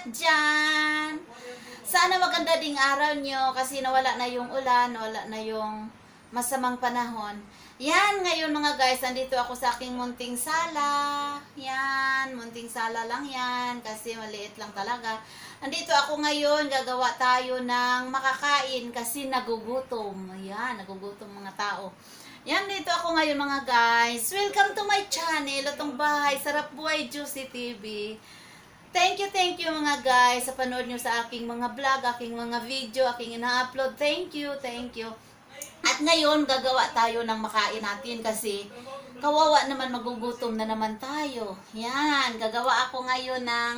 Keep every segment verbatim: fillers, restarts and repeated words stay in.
dyan. Sana maganda ding araw nyo kasi nawala na yung ulan, nawala na yung masamang panahon. Yan, ngayon mga guys, nandito ako sa aking munting sala. Yan, munting sala lang yan kasi maliit lang talaga. Nandito ako ngayon, gagawa tayo ng makakain kasi nagugutom. Yan, nagugutom mga tao. Yan, dito ako ngayon mga guys. Welcome to my channel, Lutong Bahay, Sarap Buhay, Juicy T V. Thank you, thank you mga guys sa panood nyo sa aking mga vlog, aking mga video, aking ina-upload. Thank you, thank you. At ngayon, gagawa tayo ng makain natin kasi kawawa naman, magugutom na naman tayo. Yan, gagawa ako ngayon ng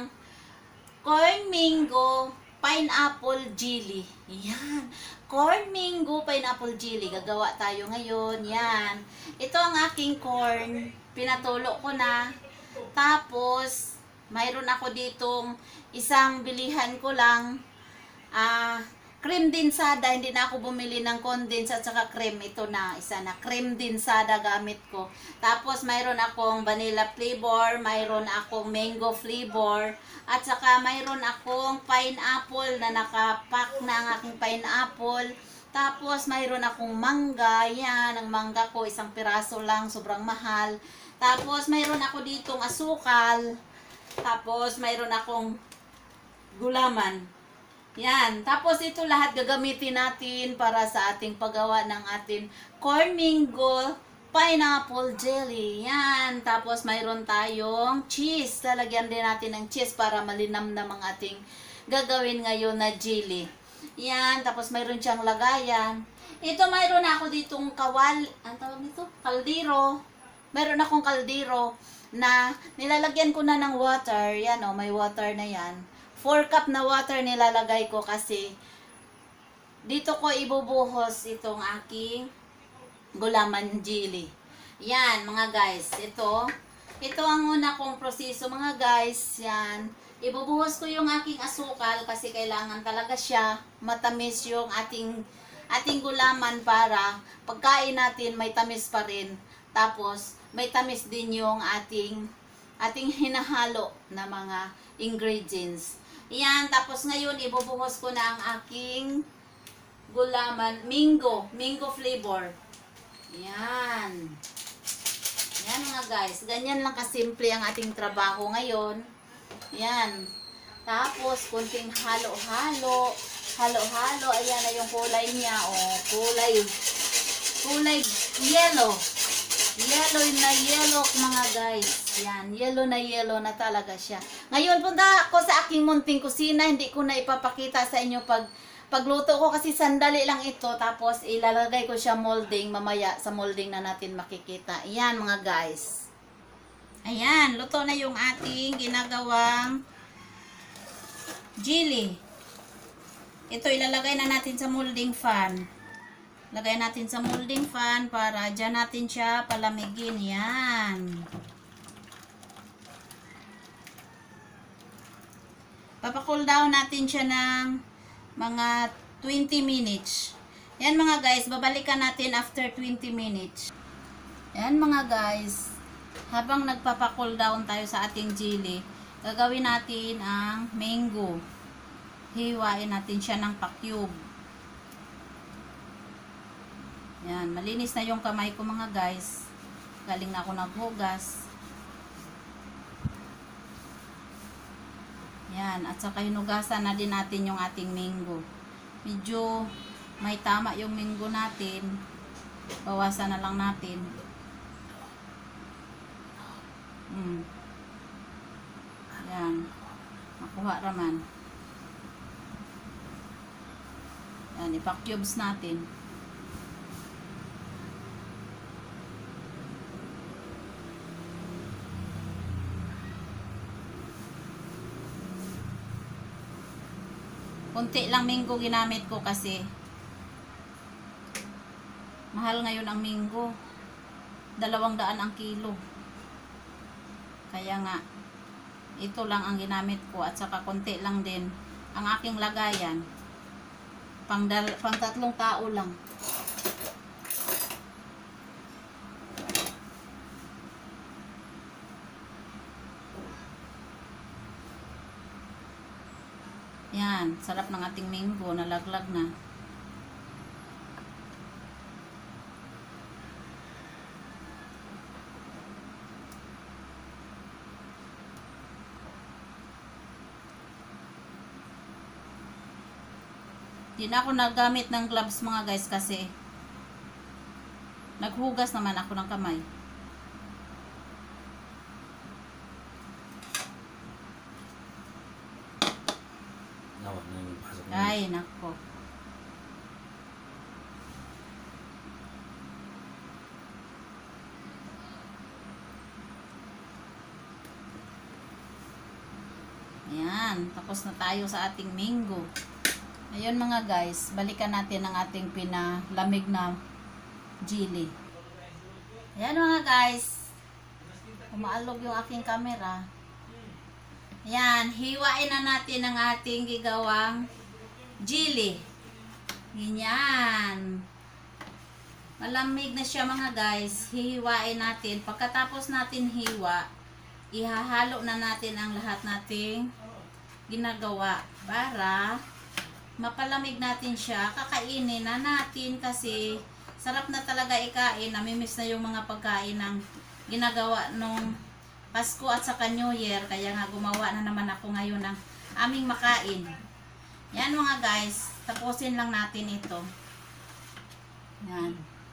corn mango pineapple jelly. Yan, corn mango pineapple jelly. Gagawa tayo ngayon. Yan. Ito ang aking corn. Pinatulo ko na. Tapos, mayroon ako ditong isang bilihan ko lang. Ah, cream dinsada, hindi na ako bumili ng condensed at saka cream. Ito na, isa na cream dinsada gamit ko. Tapos mayroon akong vanilla flavor, mayroon akong mango flavor, at saka mayroon akong pineapple na nakapack na ang aking pineapple. Tapos mayroon akong mangga, yan, ang mangga ko isang piraso lang, sobrang mahal. Tapos mayroon ako ditong asukal. Tapos mayroon akong gulaman. Yan. Tapos ito lahat gagamitin natin para sa ating paggawa ng ating corn mango pineapple jelly. Yan. Tapos mayroon tayong cheese. Lalagyan din natin ng cheese para malinamnam ang ating gagawin ngayon na jelly. Yan. Tapos mayroon siyang lagayan. Ito mayroon ako ditong kawal, ang tawag nito? Kaldero. Mayroon akong kaldero na nilalagyan ko na ng water. Yan o, may water na yan. four cup na water nilalagay ko kasi dito ko ibubuhos itong aking gulaman jelly. Yan mga guys, ito ito ang una kong proseso mga guys. Yan, ibubuhos ko yung aking asukal kasi kailangan talaga siya matamis yung ating ating gulaman para pagkain natin may tamis pa rin. Tapos may tamis din yung ating ating hinahalo na mga ingredients. Yan, tapos ngayon ibubuhos ko na ang aking gulaman, mango, mango flavor. Yan. Yan mga guys, ganyan lang kasimple ang ating trabaho ngayon. Yan. Tapos kunting halo-halo, halo-halo, ayan na yung kulay niya, oh, kulay kulay yellow. Yellow na yellow mga guys. Yan, yellow na yellow na talaga siya. Ngayon punta ako sa aking munting kusina. Hindi ko na ipapakita sa inyo pag pagluto ko kasi sandali lang ito. Tapos ilalagay ko siya molding. Mamaya sa molding na natin makikita. Yan mga guys. Ayan, luto na yung ating ginagawang jelly. Ito ilalagay na natin sa molding fan. Lagay natin sa molding fan para dyan natin siya palamigin. Yan. Papacool down natin siya ng mga twenty minutes. Yan mga guys, babalikan natin after twenty minutes. Yan mga guys, habang nagpapacool down tayo sa ating jelly, gagawin natin ang mango. Hiwain natin siya ng pa-cube. Yan, malinis na yung kamay ko mga guys. Galing na ako naghugas. Yan, at saka hinugasan na din natin yung ating mango. Medyo may tama yung mango natin. Bawasan na lang natin. Hmm. Yan. Makuha raman. Yan, ipa-cubes natin. Kunti lang mango ginamit ko kasi mahal ngayon ang mango. Dalawang daan ang kilo. Kaya nga, ito lang ang ginamit ko at saka kunti lang din ang aking lagayan. Pang, dal pang tatlong tao lang. Yan, sarap ng ating mango, nalaglag na. Di na ako naggamit ng gloves mga guys kasi naghugas naman ako ng kamay. Ay, nako. Ayan, tapos na tayo sa ating mango. Ayun mga guys, balikan natin ang ating pinalamig na jelly. Ayan mga guys, umaalog yung aking camera. Ayan, hiwain na natin ang ating gigawang jelly. Ganyan. Malamig na siya mga guys. Hihiwain natin. Pagkatapos natin hiwa, ihahalo na natin ang lahat nating ginagawa para mapalamig natin siya. Kakainin na natin kasi sarap na talaga ikain. Namimiss na yung mga pagkain ng ginagawa nung Pasko at saka New Year. Kaya nga gumawa na naman ako ngayon ng aming makain. Yan mga guys, tapusin lang natin ito. Yan.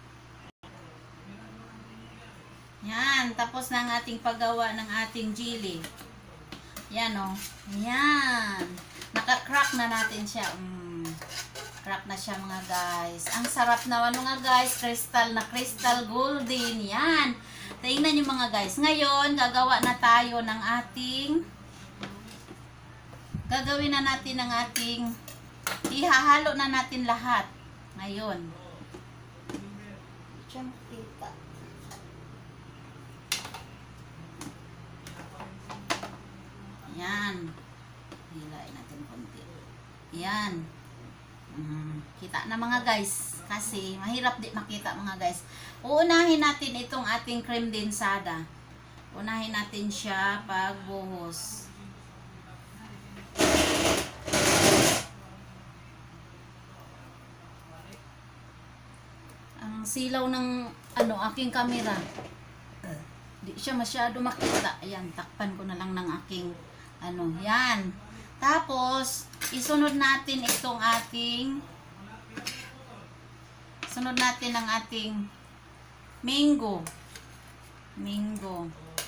Yan, tapos na ang ating paggawa ng ating jelly. Yan o. Oh. Yan. Naka-crack na natin siya. Mm. Crack na siya mga guys. Ang sarap na ano nga guys, crystal na crystal golden. Yan. Tingnan nyo mga guys. Ngayon, gagawa na tayo ng ating gagawin na natin ang ating ihahalo na natin lahat. Ngayon. Champita. Yan. Hilain natin konti. Yan. Mm, kita na mga guys. Kasi mahirap di makita mga guys. Uunahin natin itong ating cream densada. Unahin natin siya pagbuhos. Ang silaw ng ano aking camera. Di siya masyado makita. Ayan, takpan ko na lang ng aking ano, yan. Tapos, isunod natin itong ating sunod natin ang ating mango. Mango.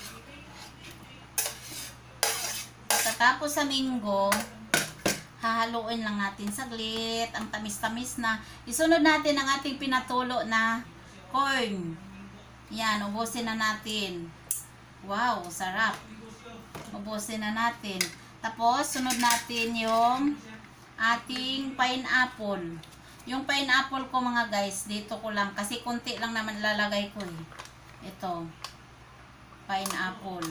Pagkatapos sa mango, hahaluin lang natin saglit. Ang tamis-tamis na. Isunod natin ang ating pinatulo na corn. Yan, ubusin na natin. Wow, sarap. Ubusin na natin. Tapos, sunod natin yung ating pineapple. Yung pineapple ko mga guys, dito ko lang. Kasi konti lang naman lalagay ko eh. Ito. Pineapple.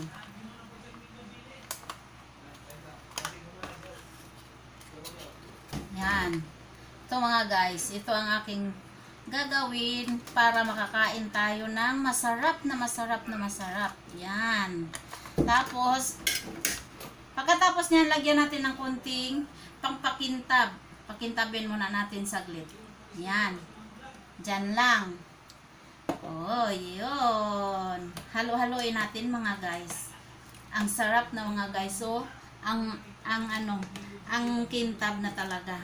Yan. Ito mga guys, ito ang aking gagawin para makakain tayo ng masarap na masarap na masarap. Yan. Tapos, pagkatapos niyan, lagyan natin ng kunting pangpakintab. Pakintabin muna natin saglit. Yan. Diyan lang. Oh, yun. Halo-haloin natin mga guys. Ang sarap na mga guys. So, ang, ang ano, ang kintab na talaga.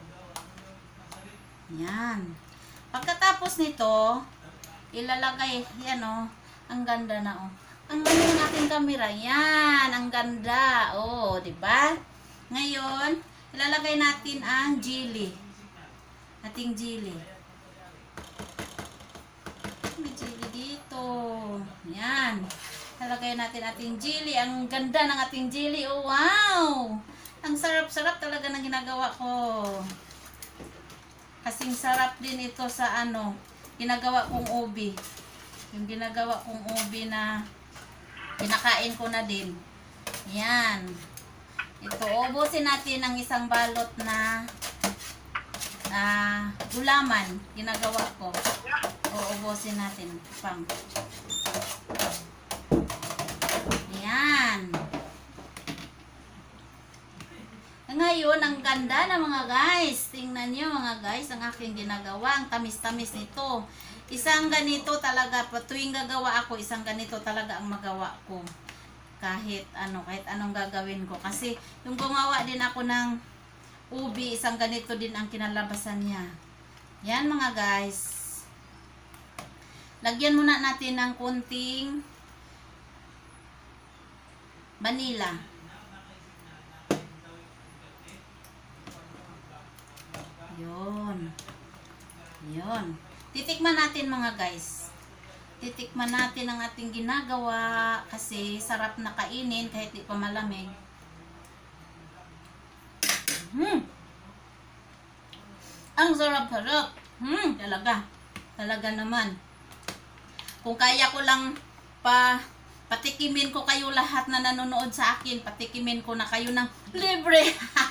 Yan. Pagkatapos nito, ilalagay, yan o, oh, ang ganda na o. Oh. Ang ganda ng ating camera. Yan, ang ganda. O, oh, diba? Ngayon, ilalagay natin ang jelly. Ating jelly. May jelly dito. Yan. Ilalagay natin ating jelly. Ang ganda ng ating jelly. Oh, wow! Ang sarap-sarap talaga ng ginagawa ko. Kasing sarap din ito sa ano, ginagawa kong ubi. Yung ginagawa kong ubi na kinakain ko na din. Yan. Ito, ubusin natin ang isang balot na uh, gulaman. Ginagawa ko. O, ubusin natin. Pang. Yan. ngayon, ang ganda na mga guys. Tingnan nyo mga guys, ang aking ginagawa. Ang tamis-tamis nito. Isang ganito talaga, tuwing gagawa ako, isang ganito talaga ang magawa ko. Kahit ano, kahit anong gagawin ko. Kasi yung gumawa din ako ng ubi, isang ganito din ang kinalabasan niya. Yan mga guys. Lagyan muna natin ng kunting vanilla. Yun. Yun. Titikman natin mga guys. Titikman natin ang ating ginagawa kasi sarap na kainin kahit di pa malamig. Hmm. Ang sarap-sarap. Hmm, talaga. Talaga naman. Kung kaya ko lang pa patikimin ko kayo lahat na nanonood sa akin, patikimin ko na kayo ng libre.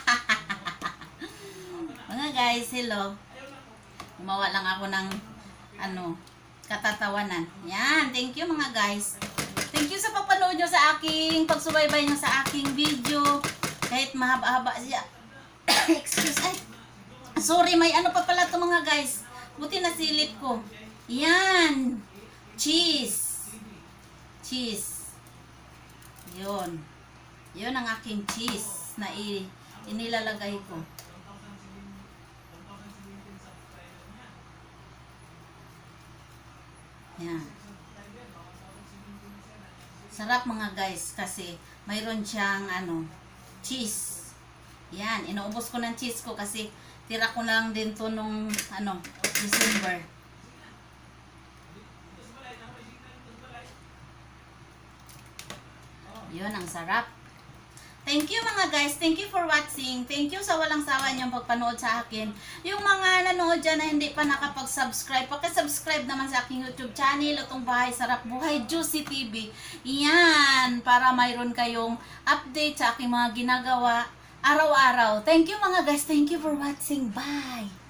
Mga guys, hello. Gumawa lang ako ng ano, katatawanan. Yan, thank you mga guys. Thank you sa pagpanood nyo sa aking, pagsubaybay nyo sa aking video. Kahit mahaba-haba siya. Excuse, ay. Sorry, may ano pa pala to mga guys. Buti nasilip ko. Yan. Cheese. Cheese. Yun. Yun ang aking cheese na i inilalagay ko. Yan. Sarap mga guys kasi mayroon siyang ano, cheese. Yan, inuubos ko ng cheese ko kasi tira ko lang din to nung ano, December. Yun, ang sarap. Thank you mga guys. Thank you for watching. Thank you sa walang sawa niyong pagpanood sa akin. Yung mga nanood dyan na hindi pa nakapag-subscribe, paki-subscribe naman sa aking YouTube channel, Lutong Bahay Sarap Buhay Juicy T V. Yan, para mayroon kayong update sa aking mga ginagawa araw-araw. Thank you mga guys. Thank you for watching. Bye!